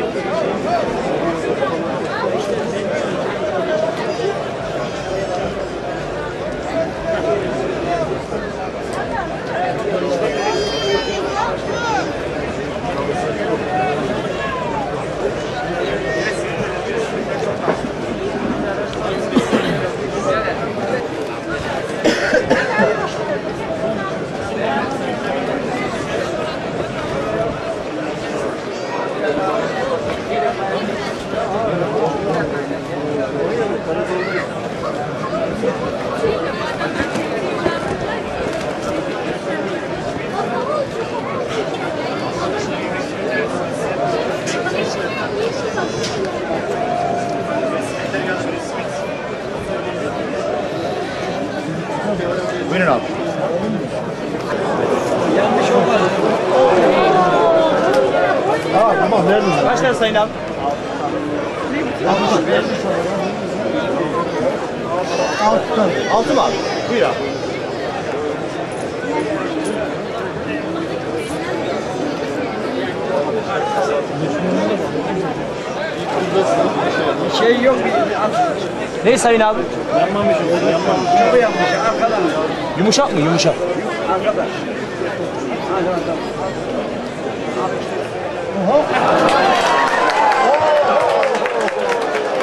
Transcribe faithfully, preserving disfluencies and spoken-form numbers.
Buyurun abi. Yanlış olmaz. Aa tamam verdim. Kaç tane sayın abi? Altı tane. Altı mı abi? Buyur abi. Şey yok. Ne sayın abi? Yanmamış. Yanmamış. Çok yanmış. Arkadan. Yumuşak mı? Yumuşak. Arkadan. Hadi bakalım. Oha.